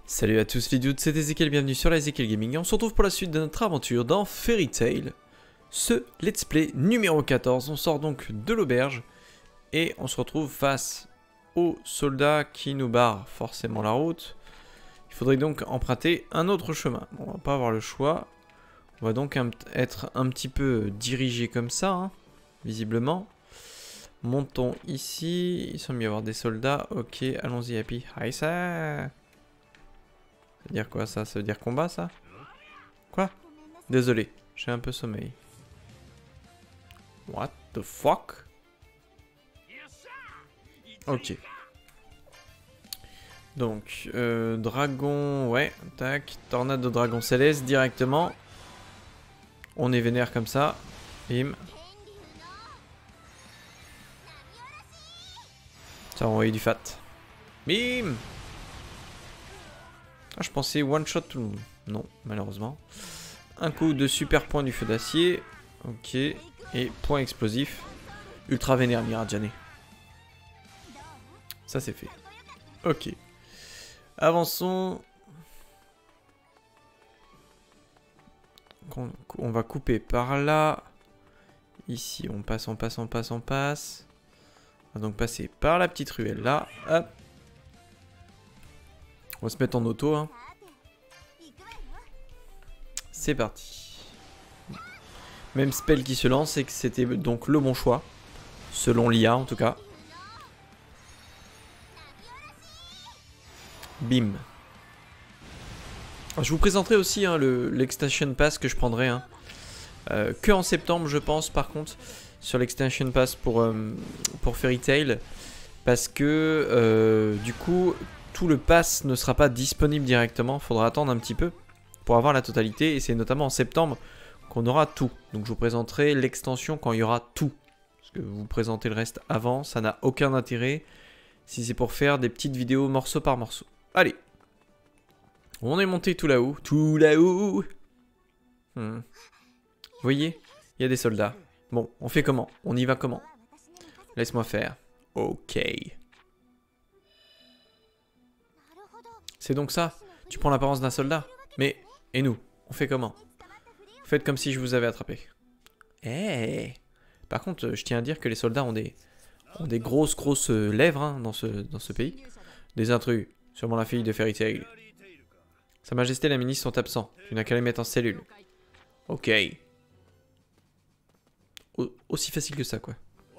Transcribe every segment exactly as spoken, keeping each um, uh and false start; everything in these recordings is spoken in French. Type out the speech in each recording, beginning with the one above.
Salut à tous les dudes, c'est Ezekiel, bienvenue sur la Ezekiel Gaming et on se retrouve pour la suite de notre aventure dans Fairy Tail. Ce let's play numéro quatorze, on sort donc de l'auberge et on se retrouve face aux soldats qui nous barrent forcément la route. Il faudrait donc emprunter un autre chemin. Bon, on va pas avoir le choix, on va donc un, être un petit peu dirigé comme ça, hein, visiblement. Montons ici, il semble y avoir des soldats, ok, allons-y Happy. Aïe ça. Ça veut dire quoi ça? Ça veut dire combat ça? Quoi? Désolé, j'ai un peu sommeil. What the fuck? Ok. Donc, euh, dragon, ouais, tac, tornade de dragon céleste directement. On est vénère comme ça. Bim. Ça va envoyer du fat. Bim! Ah, je pensais one shot tout le monde. Non, malheureusement. Un coup de super point du feu d'acier. Ok. Et point explosif. Ultra vénère Mirajane. Ça c'est fait. Ok. Avançons. On, on va couper par là. Ici, on passe, on passe, on passe, on passe. On va donc passer par la petite ruelle là. Hop. On va se mettre en auto, hein. C'est parti. Même spell qui se lance, et que c'était donc le bon choix. Selon l'I A en tout cas. Bim. Alors, je vous présenterai aussi hein, l'extension pass que je prendrai. Hein. Euh, que en septembre je pense par contre. Sur l'extension pass pour, euh, pour Fairy Tail. Parce que euh, du coup... tout le pass ne sera pas disponible directement, il faudra attendre un petit peu pour avoir la totalité et c'est notamment en septembre qu'on aura tout. Donc je vous présenterai l'extension quand il y aura tout. Parce que vous présentez le reste avant, ça n'a aucun intérêt si c'est pour faire des petites vidéos morceau par morceau. Allez, on est monté tout là-haut, tout là-haut. Hmm. Vous voyez, il y a des soldats. Bon, on fait comment? On y va comment? Laisse-moi faire. Ok. C'est donc ça, tu prends l'apparence d'un soldat. Mais, et nous, on fait comment? Faites comme si je vous avais attrapé. Eh hey. Par contre, je tiens à dire que les soldats ont des, ont des grosses, grosses lèvres hein, dans, ce, dans ce pays. Des intrus, sûrement la fille de Fairy Tail. Sa Majesté et la ministre sont absents, tu n'as qu'à les mettre en cellule. Ok. Au, aussi facile que ça, quoi.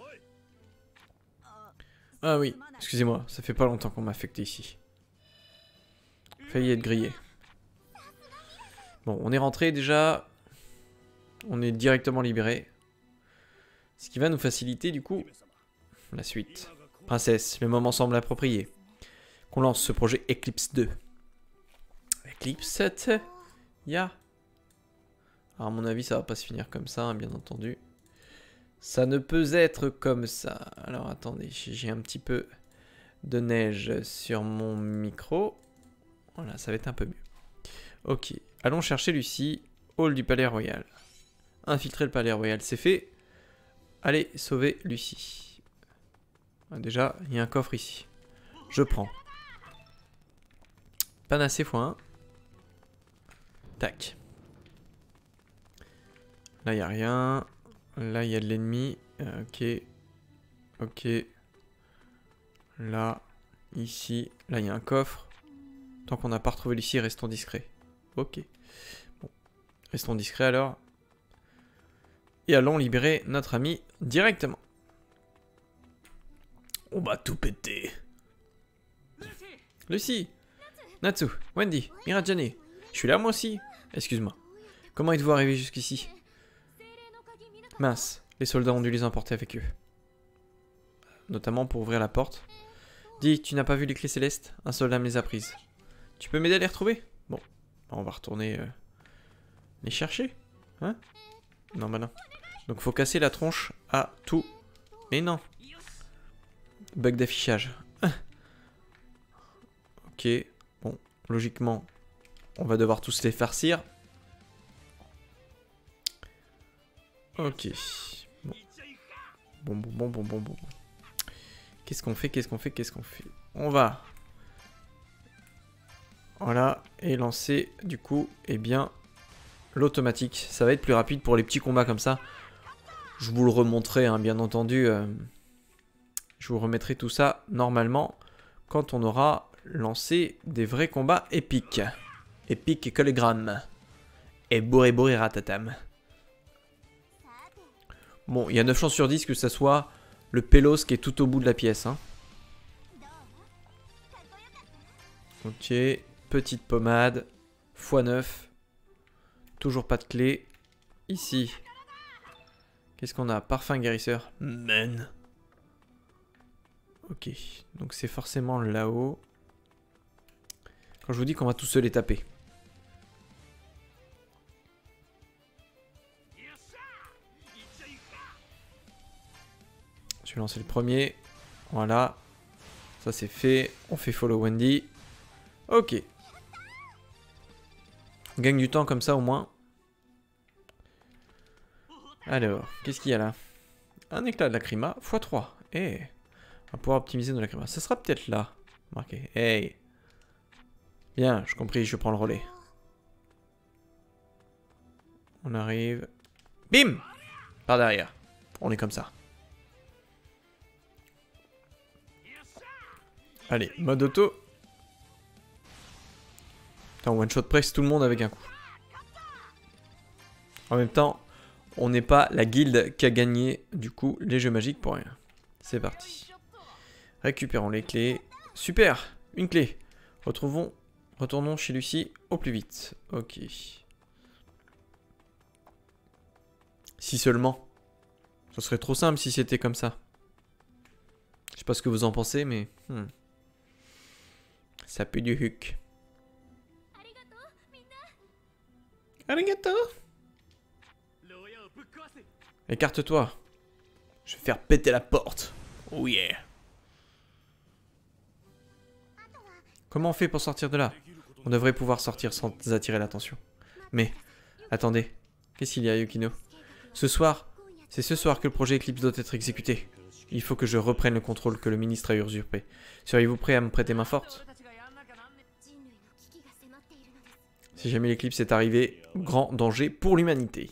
Ah oui, excusez-moi, ça fait pas longtemps qu'on m'a affecté ici. Failli être grillé. Bon, on est rentré déjà. On est directement libéré. Ce qui va nous faciliter du coup la suite. Princesse, le moment semble approprié. Qu'on lance ce projet Eclipse deux. Eclipse deux. Ya. Alors à mon avis ça va pas se finir comme ça, hein, bien entendu. Ça ne peut être comme ça. Alors attendez, j'ai un petit peu de neige sur mon micro. Voilà, ça va être un peu mieux. Ok, allons chercher Lucie, hall du palais royal. Infiltrer le palais royal, c'est fait. Allez, sauver Lucie. Déjà, il y a un coffre ici. Je prends. Panacée fois un. Tac. Là, il n'y a rien. Là, il y a de l'ennemi. Ok. Ok. Là, ici. Là, il y a un coffre. Tant qu'on n'a pas retrouvé Lucie, restons discrets. Ok. Bon. Restons discrets alors. Et allons libérer notre ami directement. On va tout péter. Lucie, Natsu, Wendy, Mirajane. Je suis là moi aussi. Excuse-moi. Comment êtes-vous arrivé jusqu'ici? Mince, les soldats ont dû les emporter avec eux. Notamment pour ouvrir la porte. Dis, tu n'as pas vu les clés célestes? Un soldat me les a prises. Tu peux m'aider à les retrouver? Bon, on va retourner euh, les chercher. Hein? Non, bah non. Donc faut casser la tronche à tout. Mais non. Bug d'affichage. Ok. Bon, logiquement, on va devoir tous les farcir. Ok. Bon. Bon, bon, bon, bon, bon, bon. Qu'est-ce qu'on fait? Qu'est-ce qu'on fait? Qu'est-ce qu'on fait? On va Voilà, et lancer du coup, eh bien, l'automatique. Ça va être plus rapide pour les petits combats comme ça. Je vous le remontrerai, hein, bien entendu. Euh, je vous remettrai tout ça normalement quand on aura lancé des vrais combats épiques. Épiques et collégramme. Et bourré bourré ratatam. Bon, il y a neuf chances sur dix que ça soit le Pélos qui est tout au bout de la pièce. Hein. Ok, petite pommade. fois neuf. Toujours pas de clé. Ici. Qu'est-ce qu'on a? Parfum guérisseur. Man. Ok, donc c'est forcément là-haut. Quand je vous dis qu'on va tous se les taper. Je vais lancer le premier. Voilà. Ça c'est fait. On fait follow Wendy. Ok. On gagne du temps comme ça au moins. Alors, qu'est-ce qu'il y a là? Un éclat de lacryma, fois trois. Eh, on va pouvoir optimiser nos lacryma. Ça sera peut-être là. Marqué. Hey. Bien, j'ai compris, je prends le relais. On arrive. Bim! Par derrière. On est comme ça. Allez, mode auto. Putain, one shot press tout le monde avec un coup. En même temps, on n'est pas la guilde qui a gagné, du coup, les jeux magiques pour rien. C'est parti. Récupérons les clés. Super! Une clé. Retrouvons, retournons chez Lucie au plus vite. Ok. Si seulement. Ce serait trop simple si c'était comme ça. Je sais pas ce que vous en pensez, mais... Hmm. Ça pue du huc. Arigato! Écarte-toi. Je vais faire péter la porte. Oh yeah. Comment on fait pour sortir de là? On devrait pouvoir sortir sans attirer l'attention. Mais, attendez. Qu'est-ce qu'il y a, Yukino? Ce soir, c'est ce soir que le projet Eclipse doit être exécuté. Il faut que je reprenne le contrôle que le ministre a usurpé. Seriez-vous prêt à me prêter main forte? Si jamais l'éclipse est arrivé, grand danger pour l'humanité.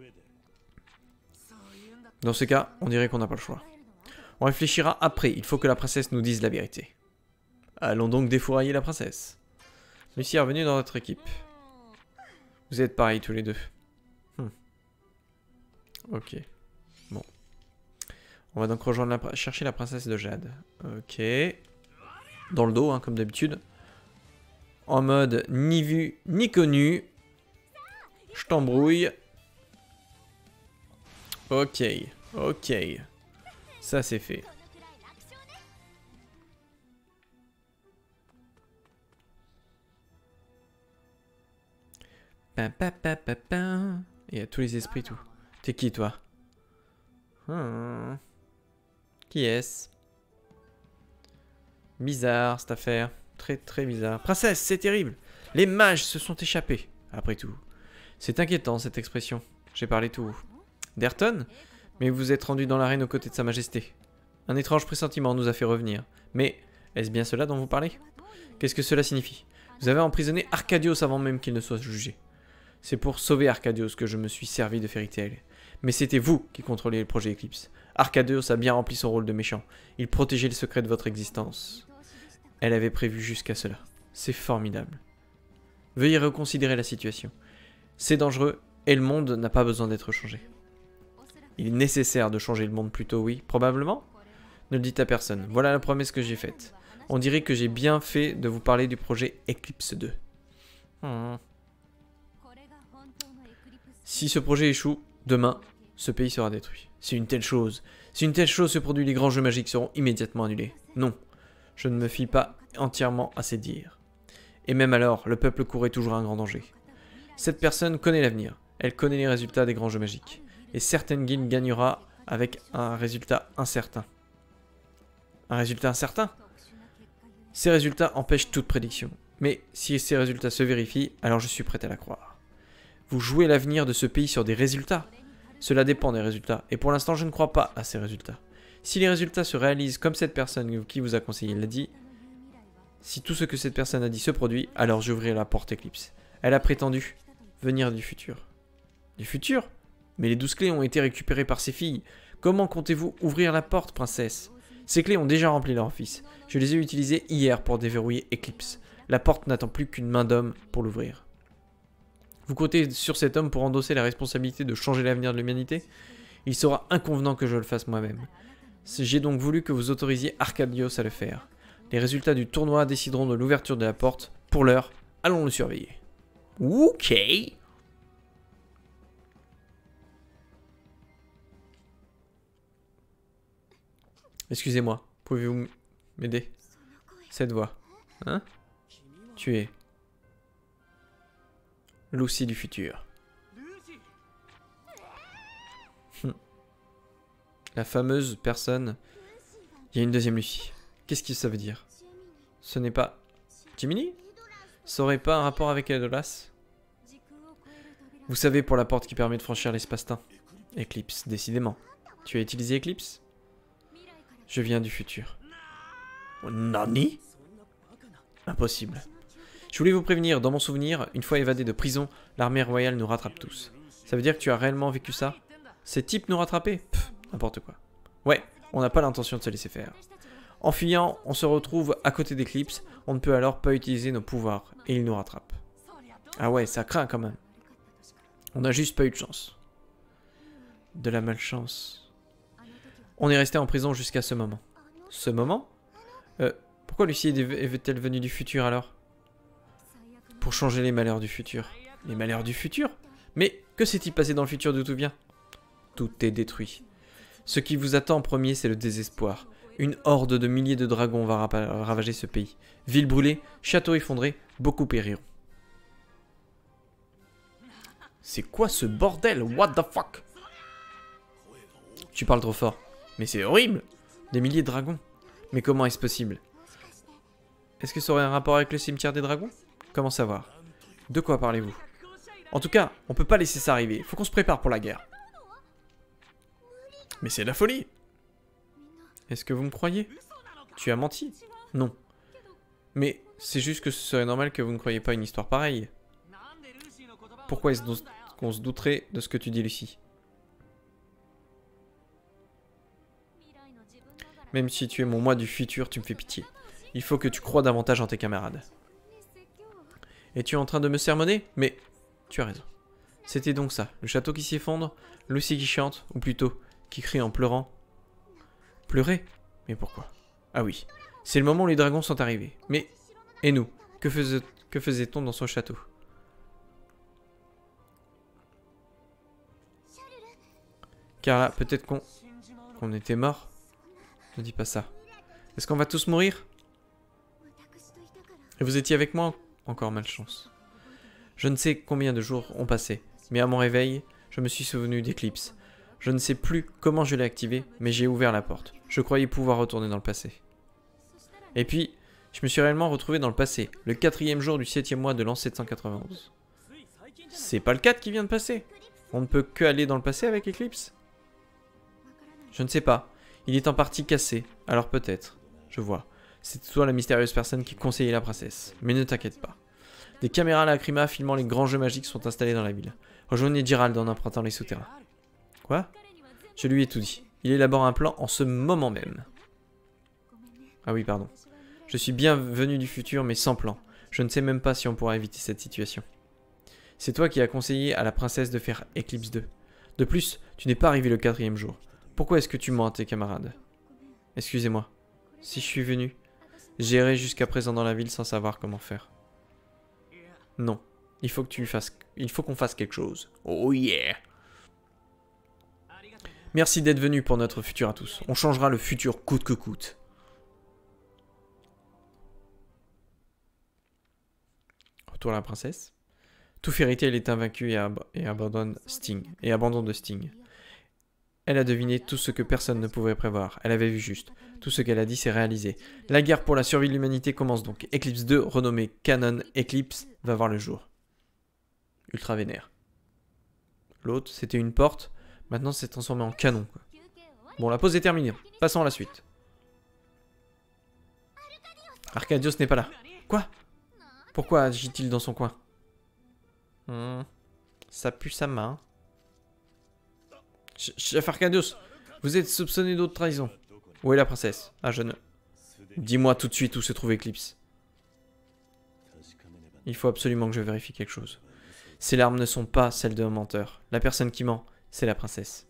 Dans ce cas, on dirait qu'on n'a pas le choix. On réfléchira après, il faut que la princesse nous dise la vérité. Allons donc défourailler la princesse. Lucie est revenue dans notre équipe. Vous êtes pareils tous les deux. Hmm. Ok. Bon. On va donc rejoindre la, chercher la princesse de Jade. Ok. Dans le dos, hein, comme d'habitude. En mode ni vu ni connu. Je t'embrouille. Ok. Ok. Ça c'est fait. Pa, pa, pa, pa, pa. Il y a tous les esprits, tout. T'es qui, toi? hmm. Qui est-ce? Bizarre, cette affaire. Très, très bizarre. Princesse, c'est terrible. Les mages se sont échappés. Après tout. C'est inquiétant, cette expression. J'ai parlé tout haut. Derton? Mais vous vous êtes rendu dans l'arène aux côtés de sa majesté. Un étrange pressentiment nous a fait revenir. Mais, est-ce bien cela dont vous parlez? Qu'est-ce que cela signifie? Vous avez emprisonné Arcadios avant même qu'il ne soit jugé. C'est pour sauver Arcadios que je me suis servi de Fairy Tail. Mais c'était vous qui contrôliez le projet Eclipse. Arcadios a bien rempli son rôle de méchant. Il protégeait le secret de votre existence. Elle avait prévu jusqu'à cela. C'est formidable. Veuillez reconsidérer la situation. C'est dangereux et le monde n'a pas besoin d'être changé. Il est nécessaire de changer le monde plutôt, oui. Probablement? Ne le dites à personne. Voilà la promesse que j'ai faite. On dirait que j'ai bien fait de vous parler du projet Eclipse deux. Hmm. Si ce projet échoue, demain, ce pays sera détruit. C'est une telle chose. Si une telle chose se produit, les grands jeux magiques seront immédiatement annulés. Non, je ne me fie pas entièrement à ces dires. Et même alors, le peuple courait toujours un grand danger. Cette personne connaît l'avenir. Elle connaît les résultats des grands jeux magiques. Et certaines guildes gagnera avec un résultat incertain. Un résultat incertain? Ces résultats empêchent toute prédiction. Mais si ces résultats se vérifient, alors je suis prêt à la croire. Vous jouez l'avenir de ce pays sur des résultats. Cela dépend des résultats. Et pour l'instant, je ne crois pas à ces résultats. Si les résultats se réalisent comme cette personne qui vous a conseillé l'a dit, Si tout ce que cette personne a dit se produit, alors j'ouvrirai la porte Eclipse. Elle a prétendu venir du futur. Du futur? Mais les douze clés ont été récupérées par ses filles. Comment comptez-vous ouvrir la porte, princesse? Ces clés ont déjà rempli leur office. Je les ai utilisées hier pour déverrouiller Eclipse. La porte n'attend plus qu'une main d'homme pour l'ouvrir. Vous comptez sur cet homme pour endosser la responsabilité de changer l'avenir de l'humanité? Il sera inconvenant que je le fasse moi-même. J'ai donc voulu que vous autorisiez Arcadios à le faire. Les résultats du tournoi décideront de l'ouverture de la porte. Pour l'heure, allons le surveiller. Ok. Excusez-moi, pouvez-vous m'aider? Cette voix. Hein? Tu es... Lucy du futur. Hm. La fameuse personne... Il y a une deuxième Lucy. Qu'est-ce que ça veut dire? Ce n'est pas... Jiminy? Ça aurait pas un rapport avec Edolas? Vous savez, pour la porte qui permet de franchir l'espace-temps. Eclipse, décidément. Tu as utilisé Eclipse? Je viens du futur. Nani? Impossible. Je voulais vous prévenir, dans mon souvenir, une fois évadé de prison, l'armée royale nous rattrape tous. Ça veut dire que tu as réellement vécu ça? Ces types nous rattraper? Pff, n'importe quoi. Ouais, on n'a pas l'intention de se laisser faire. En fuyant, on se retrouve à côté d'Eclipse, on ne peut alors pas utiliser nos pouvoirs, et ils nous rattrapent. Ah ouais, ça craint quand même. On n'a juste pas eu de chance. De la malchance. On est resté en prison jusqu'à ce moment. Ce moment? Euh, pourquoi Lucy est-elle venue du futur alors? Pour changer les malheurs du futur. Les malheurs du futur? Mais que s'est-il passé dans le futur d'où tout vient? Tout est détruit. Ce qui vous attend en premier, c'est le désespoir. Une horde de milliers de dragons va ravager ce pays. Ville brûlée, château effondré, beaucoup périront. C'est quoi ce bordel? What the fuck? Tu parles trop fort. Mais c'est horrible! Des milliers de dragons. Mais comment est-ce possible? Est-ce que ça aurait un rapport avec le cimetière des dragons? Comment savoir? De quoi parlez-vous? En tout cas, on peut pas laisser ça arriver. Faut qu'on se prépare pour la guerre. Mais c'est de la folie! Est-ce que vous me croyez? Tu as menti? Non. Mais c'est juste que ce serait normal que vous ne croyiez pas une histoire pareille. Pourquoi est-ce qu'on se douterait de ce que tu dis, Lucy? Même si tu es mon moi du futur, tu me fais pitié. Il faut que tu crois davantage en tes camarades. Es-tu en train de me sermonner? Mais tu as raison. C'était donc ça, le château qui s'effondre, Lucy qui chante, ou plutôt, qui crie en pleurant. Pleurer? Mais pourquoi? Ah oui, c'est le moment où les dragons sont arrivés. Mais, et nous? Que faisait, que faisait-on dans son château? Car là, peut-être qu'on qu'on était mort. Ne dis pas ça. Est-ce qu'on va tous mourir? Et vous étiez avec moi? Encore malchance. Je ne sais combien de jours ont passé, mais à mon réveil, je me suis souvenu d'Eclipse. Je ne sais plus comment je l'ai activé, mais j'ai ouvert la porte. Je croyais pouvoir retourner dans le passé. Et puis, je me suis réellement retrouvé dans le passé, le quatrième jour du septième mois de l'an sept cent quatre-vingt-onze. C'est pas le quatre qui vient de passer? On ne peut que aller dans le passé avec Eclipse? Je ne sais pas. Il est en partie cassé, alors peut-être. Je vois. C'est toi la mystérieuse personne qui conseillait la princesse. Mais ne t'inquiète pas. Des caméras lacryma filmant les grands jeux magiques sont installés dans la ville. Rejoignez Gérald en empruntant les souterrains. Quoi? Je lui ai tout dit. Il élabore un plan en ce moment même. Ah oui, pardon. Je suis bien venu du futur, mais sans plan. Je ne sais même pas si on pourra éviter cette situation. C'est toi qui as conseillé à la princesse de faire Eclipse deux. De plus, tu n'es pas arrivé le quatrième jour. Pourquoi est-ce que tu mens à tes camarades? Excusez-moi. Si je suis venu, j'irai jusqu'à présent dans la ville sans savoir comment faire. Non. Il faut que tu fasses... Il faut qu'on fasse quelque chose. Oh yeah! Merci d'être venu pour notre futur à tous. On changera le futur coûte que coûte. Retour à la princesse. Tout Fairy Tail est invaincu et, ab et abandonne Sting. Et abandonne de Sting. Elle a deviné tout ce que personne ne pouvait prévoir. Elle avait vu juste. Tout ce qu'elle a dit s'est réalisé. La guerre pour la survie de l'humanité commence donc. Eclipse deux, renommé Canon Eclipse, va voir le jour. Ultra vénère. L'autre, c'était une porte. Maintenant, c'est transformé en canon, quoi. Bon, la pause est terminée. Passons à la suite. Arcadios n'est pas là. Quoi? Pourquoi agit-il dans son coin? hmm. Ça pue sa main. Ch Chef Arcadios, vous êtes soupçonné d'autre trahison. Où est la princesse? Ah, je ne... Dis-moi tout de suite où se trouve Eclipse. Il faut absolument que je vérifie quelque chose. Ces larmes ne sont pas celles d'un menteur. La personne qui ment, c'est la princesse.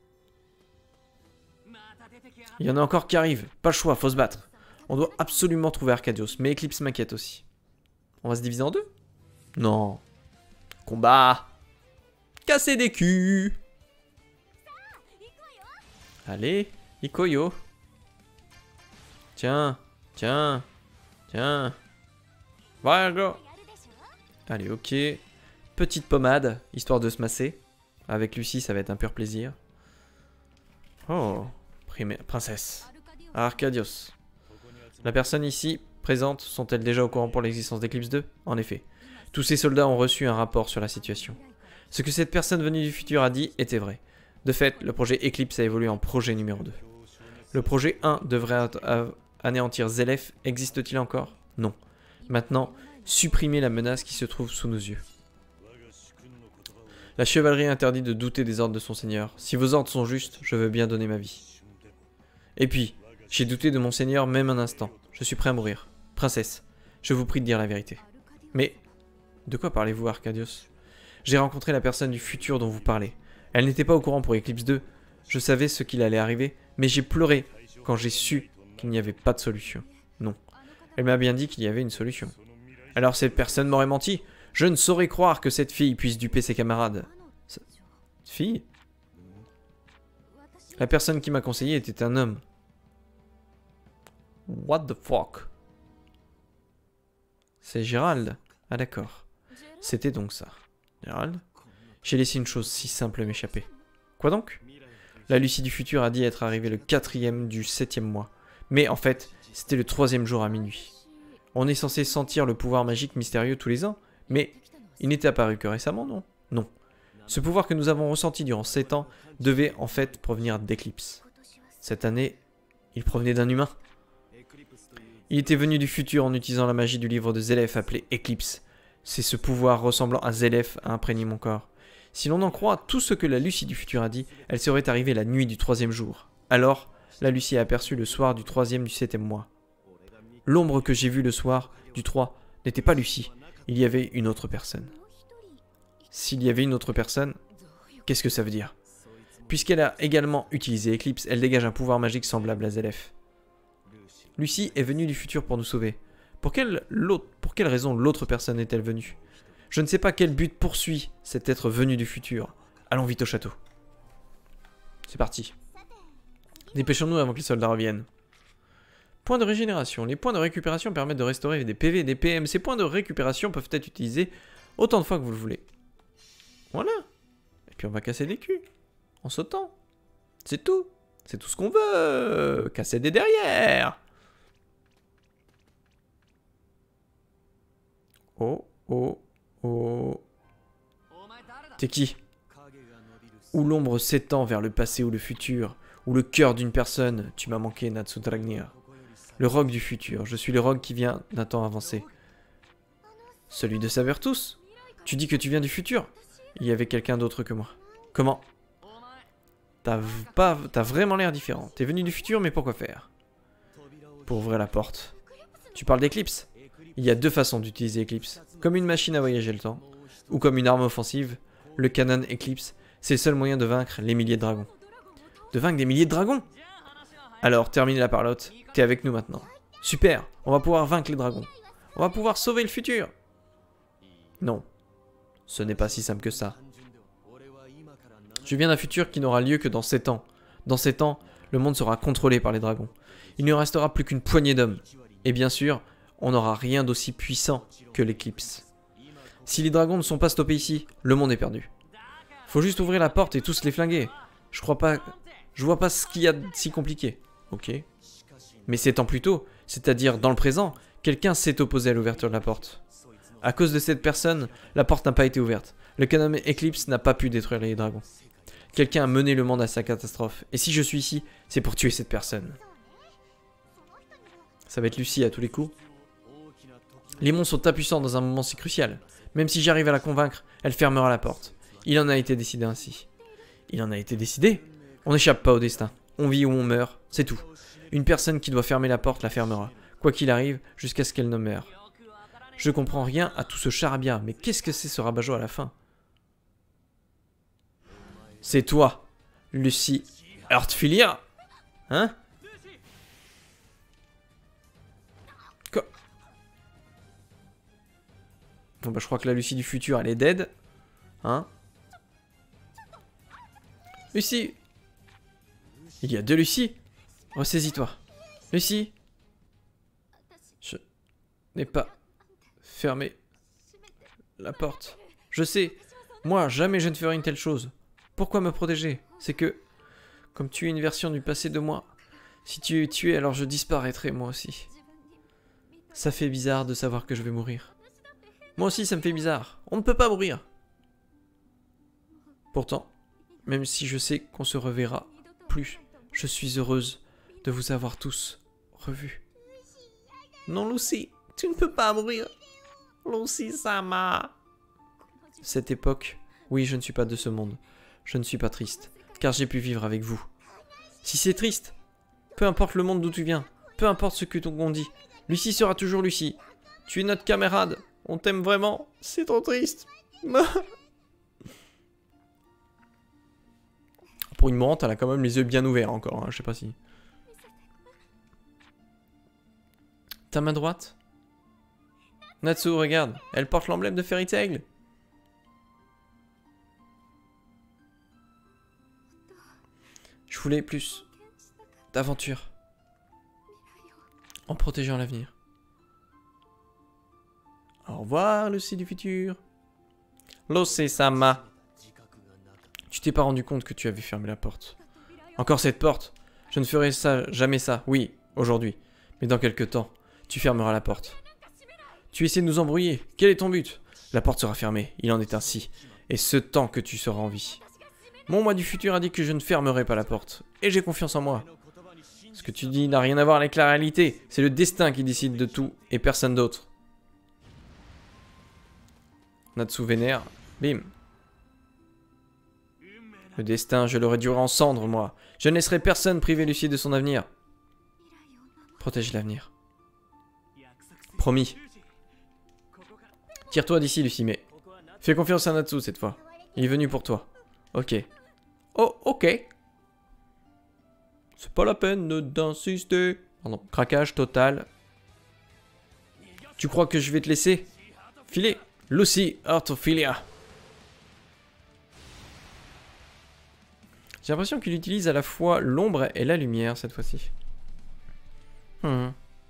Il y en a encore qui arrivent. Pas le choix, faut se battre. On doit absolument trouver Arcadios, mais Eclipse m'inquiète aussi. On va se diviser en deux? Non. Combat. Casser des culs. Allez, Ikoyo. Tiens, tiens, tiens. Voilà. Allez, ok. Petite pommade, histoire de se masser. Avec Lucie, ça va être un pur plaisir. Oh, princesse. Arcadios. La personne ici présente sont-elles déjà au courant pour l'existence d'Eclipse deux? En effet. Tous ces soldats ont reçu un rapport sur la situation. Ce que cette personne venue du futur a dit était vrai. De fait, le projet Eclipse a évolué en projet numéro deux. Le projet un devrait anéantir Zelef. Existe-t-il encore? Non. Maintenant, supprimer la menace qui se trouve sous nos yeux. La chevalerie interdit de douter des ordres de son seigneur. Si vos ordres sont justes, je veux bien donner ma vie. Et puis, j'ai douté de mon seigneur même un instant. Je suis prêt à mourir. Princesse, je vous prie de dire la vérité. Mais, de quoi parlez-vous, Arcadios? J'ai rencontré la personne du futur dont vous parlez. Elle n'était pas au courant pour Eclipse deux. Je savais ce qu'il allait arriver, mais j'ai pleuré quand j'ai su qu'il n'y avait pas de solution. Non. Elle m'a bien dit qu'il y avait une solution. Alors cette personne m'aurait menti. Je ne saurais croire que cette fille puisse duper ses camarades. Cette fille? La personne qui m'a conseillé était un homme. What the fuck? C'est Gérald. Ah d'accord. C'était donc ça. Gérald? J'ai laissé une chose si simple m'échapper. Quoi donc? La Lucie du futur a dit être arrivée le quatrième du septième mois. Mais en fait, c'était le troisième jour à minuit. On est censé sentir le pouvoir magique mystérieux tous les ans, mais il n'était apparu que récemment, non? Non. Ce pouvoir que nous avons ressenti durant sept ans devait en fait provenir d'Eclipse. Cette année, il provenait d'un humain. Il était venu du futur en utilisant la magie du livre de Zelef appelé Eclipse. C'est ce pouvoir ressemblant à Zelef a imprégné mon corps. Si l'on en croit tout ce que la Lucie du futur a dit, elle serait arrivée la nuit du troisième jour. Alors, la Lucie a aperçu le soir du troisième du septième mois. L'ombre que j'ai vue le soir du trois n'était pas Lucie, il y avait une autre personne. S'il y avait une autre personne, qu'est-ce que ça veut dire? Puisqu'elle a également utilisé Eclipse, elle dégage un pouvoir magique semblable à Zelef. Lucie est venue du futur pour nous sauver. Pour quelle, pour quelle raison l'autre personne est-elle venue? Je ne sais pas quel but poursuit cet être venu du futur. Allons vite au château. C'est parti. Dépêchons-nous avant que les soldats reviennent. Point de régénération. Les points de récupération permettent de restaurer des P V et des P M. Ces points de récupération peuvent être utilisés autant de fois que vous le voulez. Voilà. Et puis on va casser des culs. En sautant. C'est tout. C'est tout ce qu'on veut. Casser des derrière. Oh, oh, oh. T'es qui? Où l'ombre s'étend vers le passé ou le futur, ou le cœur d'une personne, tu m'as manqué, Natsu Dragnir. Le rogue du futur, je suis le rogue qui vient d'un temps avancé. Celui de Sabertooth? Tu dis que tu viens du futur? Il y avait quelqu'un d'autre que moi. Comment? T'as pas, t'as vraiment l'air différent. T'es venu du futur, mais pourquoi faire? Pour ouvrir la porte. Tu parles d'Eclipse? Il y a deux façons d'utiliser Eclipse. Comme une machine à voyager le temps, ou comme une arme offensive. Le canon Eclipse, c'est le seul moyen de vaincre les milliers de dragons. De vaincre des milliers de dragons? Alors, termine la parlotte. T'es avec nous maintenant. Super, on va pouvoir vaincre les dragons. On va pouvoir sauver le futur. Non, ce n'est pas si simple que ça. Je viens d'un futur qui n'aura lieu que dans sept ans. Dans sept ans, le monde sera contrôlé par les dragons. Il ne restera plus qu'une poignée d'hommes. Et bien sûr, on n'aura rien d'aussi puissant que l'Eclipse. Si les dragons ne sont pas stoppés ici, le monde est perdu. Faut juste ouvrir la porte et tous les flinguer. Je crois pas... Je vois pas ce qu'il y a de si compliqué. Ok. Mais sept ans plus tôt, c'est-à-dire dans le présent, quelqu'un s'est opposé à l'ouverture de la porte. À cause de cette personne, la porte n'a pas été ouverte. Le canon Eclipse n'a pas pu détruire les dragons. Quelqu'un a mené le monde à sa catastrophe. Et si je suis ici, c'est pour tuer cette personne. Ça va être Lucie à tous les coups. Les monstres sont impuissants dans un moment si crucial. Même si j'arrive à la convaincre, elle fermera la porte. Il en a été décidé ainsi. Il en a été décidé? On n'échappe pas au destin. On vit ou on meurt, c'est tout. Une personne qui doit fermer la porte la fermera, quoi qu'il arrive, jusqu'à ce qu'elle ne meure. Je comprends rien à tout ce charabia, mais qu'est-ce que c'est ce rabat-joie à la fin? C'est toi, Lucy Heartfilia? Hein? Quoi? Bon bah je crois que la Lucie du futur, elle est dead. Hein? Lucie! Il y a deux Lucie? Ressaisis-toi. Lucie? Je n'ai pas fermé la porte. Je sais, moi, jamais je ne ferai une telle chose. Pourquoi me protéger? C'est que, comme tu es une version du passé de moi, si tu es tué, alors je disparaîtrai moi aussi. Ça fait bizarre de savoir que je vais mourir. Moi aussi, ça me fait bizarre. On ne peut pas mourir. Pourtant, même si je sais qu'on se reverra plus, je suis heureuse de vous avoir tous revus. Non, Lucy, tu ne peux pas mourir. Lucy-sama. Cette époque, oui, je ne suis pas de ce monde. Je ne suis pas triste, car j'ai pu vivre avec vous. Si c'est triste, peu importe le monde d'où tu viens, peu importe ce que ton dit, Lucy sera toujours Lucy. Tu es notre camarade, on t'aime vraiment, c'est trop triste. Pour une morante, elle a quand même les yeux bien ouverts encore, hein, je sais pas si... Ta main droite? Natsu, regarde, elle porte l'emblème de Fairy Tail. Je voulais plus d'aventure en protégeant l'avenir. Au revoir, Lucy du futur. Lucy-sama. Tu t'es pas rendu compte que tu avais fermé la porte. Encore cette porte. Je ne ferai ça, jamais ça. Oui, aujourd'hui. Mais dans quelques temps, tu fermeras la porte. Tu essaies de nous embrouiller. Quel est ton but? La porte sera fermée. Il en est ainsi. Et ce temps que tu seras en vie. Mon moi du futur a dit que je ne fermerai pas la porte. Et j'ai confiance en moi. Ce que tu dis n'a rien à voir avec la réalité. C'est le destin qui décide de tout et personne d'autre. Natsu vénère. Bim. Le destin, je le réduirai en cendres, moi. Je ne laisserai personne priver Lucie de son avenir. Protège l'avenir. Promis. Tire-toi d'ici, Lucie, mais... Fais confiance à Natsu cette fois. Il est venu pour toi. Ok. Oh, ok. C'est pas la peine d'insister. Pardon. Craquage total. Tu crois que je vais te laisser filer? Lucy Heartfilia. J'ai l'impression qu'il utilise à la fois l'ombre et la lumière cette fois-ci. Hmm.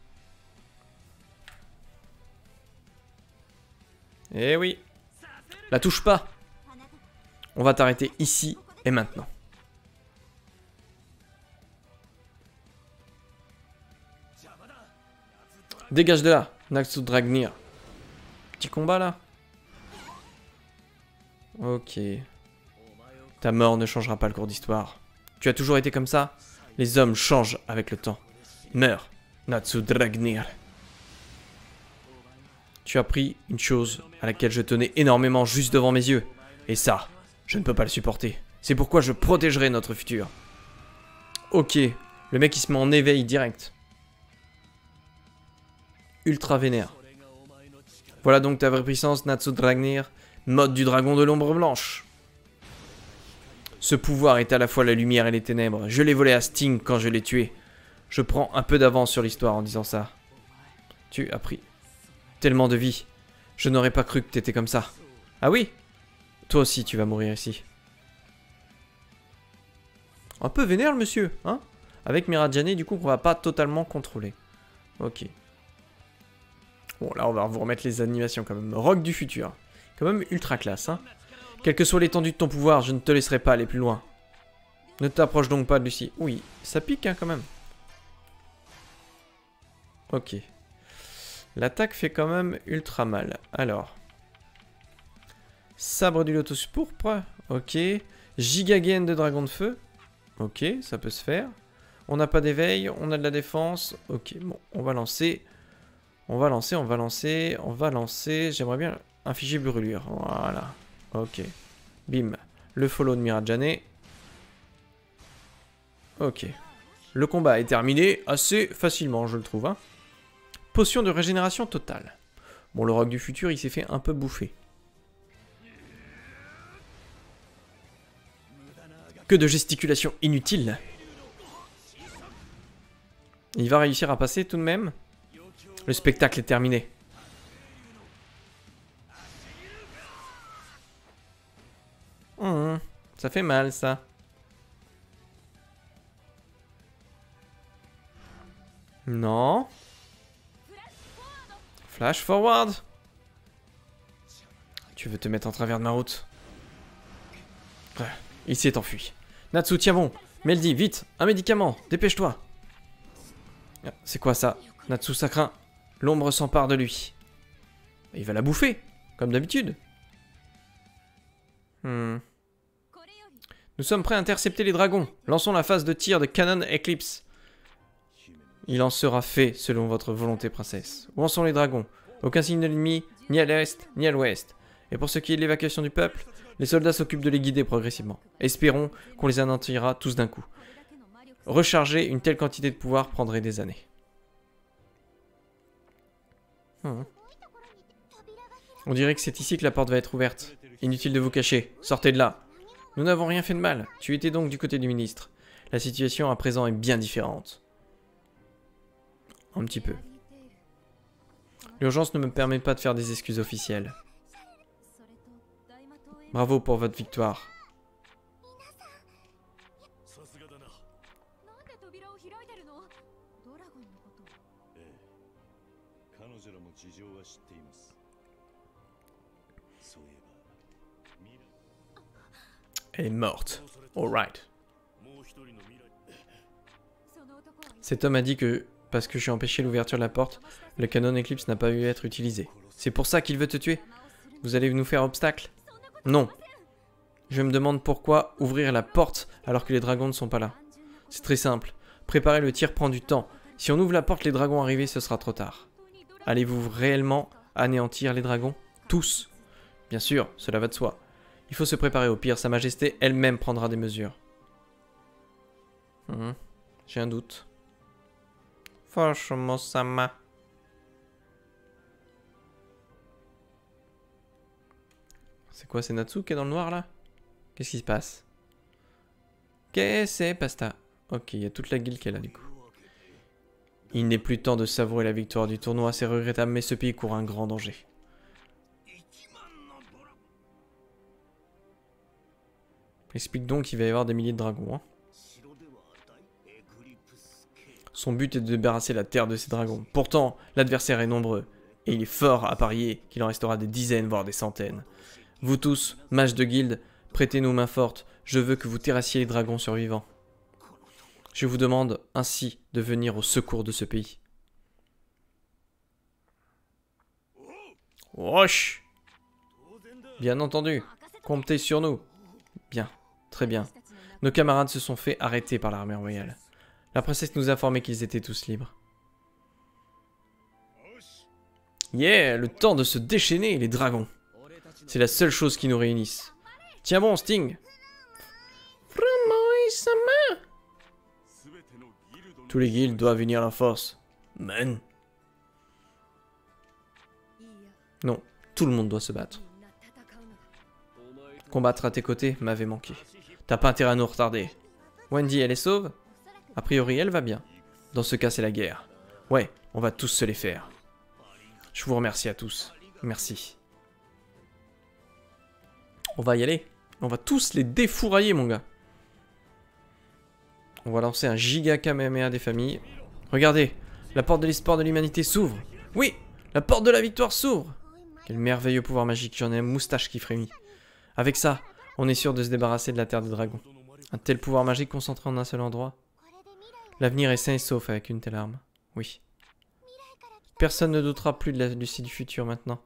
Eh oui. La touche pas. On va t'arrêter ici et maintenant. Dégage de là, Natsu Dragnir. Petit combat là. Ok. Ta mort ne changera pas le cours d'histoire. Tu as toujours été comme ça. Les hommes changent avec le temps. Meurs, Natsu Dragnir. Tu as pris une chose à laquelle je tenais énormément juste devant mes yeux. Et ça, je ne peux pas le supporter. C'est pourquoi je protégerai notre futur. Ok, le mec il se met en éveil direct. Ultra vénère. Voilà donc ta vraie puissance, Natsu Dragnir. Mode du dragon de l'ombre blanche. Ce pouvoir est à la fois la lumière et les ténèbres. Je l'ai volé à Sting quand je l'ai tué. Je prends un peu d'avance sur l'histoire en disant ça. Tu as pris tellement de vie. Je n'aurais pas cru que t'étais comme ça. Ah oui? Toi aussi tu vas mourir ici. Un peu vénère le monsieur, hein? Avec Mirajane, du coup, qu'on va pas totalement contrôler. Ok. Bon, là, on va vous remettre les animations quand même. Rock du futur. Quand même ultra classe, hein? Quelle que soit l'étendue de ton pouvoir, je ne te laisserai pas aller plus loin. Ne t'approche donc pas de Lucie. Oui, ça pique, hein, quand même. Ok. L'attaque fait quand même ultra mal. Alors. Sabre du lotus pourpre. Ok. Gigagen de dragon de feu. Ok, ça peut se faire. On n'a pas d'éveil, on a de la défense. Ok, bon, on va lancer On va lancer, on va lancer, on va lancer. J'aimerais bien infliger brûlure. Voilà. Ok. Bim. Le follow de Mirajane. Ok. Le combat est terminé assez facilement, je le trouve. Hein. Potion de régénération totale. Bon, le roc du futur, il s'est fait un peu bouffer. Que de gesticulation inutile. Il va réussir à passer tout de même. Le spectacle est terminé. Mmh, ça fait mal, ça. Non. Flash forward. Tu veux te mettre en travers de ma route? Ouais, il s'est enfui. Natsu, tiens bon. Meldy, vite, un médicament, dépêche-toi. C'est quoi ça? Natsu, ça craint. L'ombre s'empare de lui. Il va la bouffer, comme d'habitude. Hmm. Nous sommes prêts à intercepter les dragons. Lançons la phase de tir de Canon Eclipse. Il en sera fait selon votre volonté, princesse. Où en sont les dragons? Aucun signe de l'ennemi, ni à l'est, ni à l'ouest. Et pour ce qui est de l'évacuation du peuple, les soldats s'occupent de les guider progressivement. Espérons qu'on les anéantira tous d'un coup. Recharger une telle quantité de pouvoir prendrait des années. Hmm. On dirait que c'est ici que la porte va être ouverte. Inutile de vous cacher. Sortez de là. Nous n'avons rien fait de mal. Tu étais donc du côté du ministre. La situation à présent est bien différente. Un petit peu. L'urgence ne me permet pas de faire des excuses officielles. Bravo pour votre victoire. Elle est morte. Alright. Cet homme a dit que, parce que j'ai empêché l'ouverture de la porte, le canon Eclipse n'a pas pu être utilisé. C'est pour ça qu'il veut te tuer? Vous allez nous faire obstacle? Non. Je me demande pourquoi ouvrir la porte alors que les dragons ne sont pas là. C'est très simple. Préparer le tir prend du temps. Si on ouvre la porte, les dragons arrivés, ce sera trop tard. Allez-vous réellement anéantir les dragons? Tous? Bien sûr, cela va de soi. Il faut se préparer au pire, Sa Majesté elle-même prendra des mesures. Mmh. J'ai un doute. Franchement, Sama. C'est quoi, c'est Natsu qui est dans le noir là? Qu'est-ce qui se passe? Qu'est-ce que c'est, Pasta? Ok, il y a toute la guilde qui est là du coup. Il n'est plus temps de savourer la victoire du tournoi, c'est regrettable, mais ce pays court un grand danger. Explique donc qu'il va y avoir des milliers de dragons. Hein. Son but est de débarrasser la terre de ces dragons. Pourtant, l'adversaire est nombreux. Et il est fort à parier qu'il en restera des dizaines, voire des centaines. Vous tous, mages de guilde, prêtez-nous main forte. Je veux que vous terrassiez les dragons survivants. Je vous demande ainsi de venir au secours de ce pays. Wesh! Bien entendu. Comptez sur nous. Bien. Très bien. Nos camarades se sont fait arrêter par l'armée royale. La princesse nous a informé qu'ils étaient tous libres. Yeah, le temps de se déchaîner, les dragons. C'est la seule chose qui nous réunisse. Tiens bon, Sting. Tous les guildes doivent unir leur force. Man. Non, tout le monde doit se battre. Combattre à tes côtés m'avait manqué. T'as pas intérêt à nous retarder. Wendy, elle est sauve? A priori, elle va bien. Dans ce cas, c'est la guerre. Ouais, on va tous se les faire. Je vous remercie à tous. Merci. On va y aller. On va tous les défourailler, mon gars. On va lancer un giga Kamehameha des familles. Regardez, la porte de l'espoir de l'humanité s'ouvre. Oui, la porte de la victoire s'ouvre. Quel merveilleux pouvoir magique, j'en ai un moustache qui frémit. Avec ça, on est sûr de se débarrasser de la terre des dragons. Un tel pouvoir magique concentré en un seul endroit. L'avenir est sain et sauf avec une telle arme. Oui. Personne ne doutera plus de la Lucie du futur maintenant.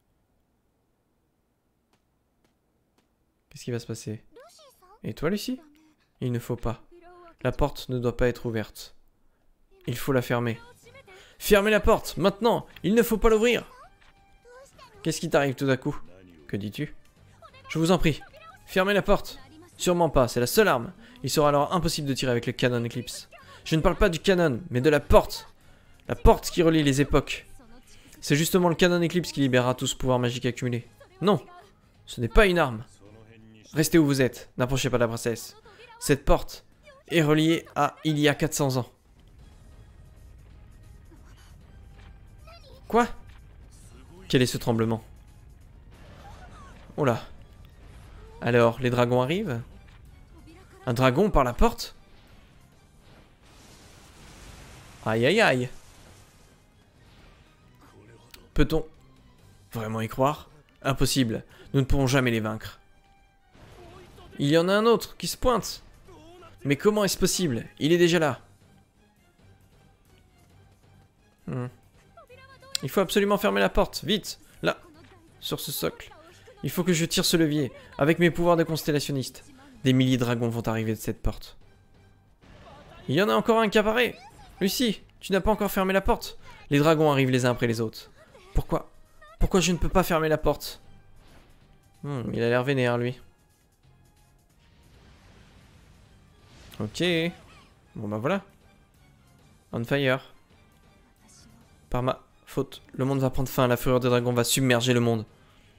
Qu'est-ce qui va se passer? Et toi, Lucie? Il ne faut pas. La porte ne doit pas être ouverte. Il faut la fermer. Fermez la porte, maintenant. Il ne faut pas l'ouvrir. Qu'est-ce qui t'arrive tout à coup? Que dis-tu? Je vous en prie, fermez la porte. Sûrement pas, c'est la seule arme. Il sera alors impossible de tirer avec le canon Eclipse. Je ne parle pas du canon, mais de la porte. La porte qui relie les époques. C'est justement le canon Eclipse qui libérera tout ce pouvoir magique accumulé. Non, ce n'est pas une arme. Restez où vous êtes, n'approchez pas la princesse. Cette porte est reliée à il y a quatre cents ans. Quoi? Quel est ce tremblement? Oh là. Alors, les dragons arrivent? Un dragon par la porte? Aïe aïe aïe. Peut-on vraiment y croire? Impossible, nous ne pourrons jamais les vaincre. Il y en a un autre qui se pointe. Mais comment est-ce possible? Il est déjà là. Hmm. Il faut absolument fermer la porte, vite, là, sur ce socle. Il faut que je tire ce levier, avec mes pouvoirs de constellationniste. Des milliers de dragons vont arriver de cette porte. Il y en a encore un qui apparaît. Lucie, tu n'as pas encore fermé la porte. Les dragons arrivent les uns après les autres. Pourquoi? Pourquoi je ne peux pas fermer la porte? hmm, Il a l'air vénère, lui. Ok. Bon bah voilà. On fire. Par ma faute, le monde va prendre fin. La fureur des dragons va submerger le monde.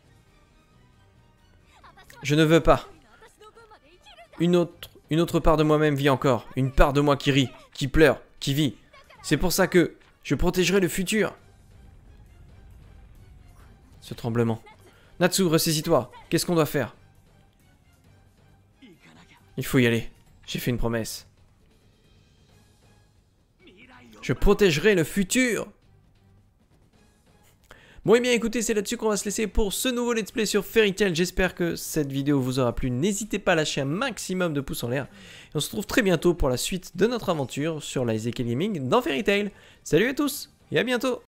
Je ne veux pas. Une autre, une autre part de moi-même vit encore. Une part de moi qui rit, qui pleure, qui vit. C'est pour ça que je protégerai le futur. Ce tremblement. Natsu, ressaisis-toi. Qu'est-ce qu'on doit faire? Il faut y aller. J'ai fait une promesse. Je protégerai le futur. Bon et bien écoutez, c'est là-dessus qu'on va se laisser pour ce nouveau let's play sur Fairy Tail. J'espère que cette vidéo vous aura plu. N'hésitez pas à lâcher un maximum de pouces en l'air. Et on se retrouve très bientôt pour la suite de notre aventure sur la Ezekiel Gaming dans Fairy Tail. Salut à tous et à bientôt.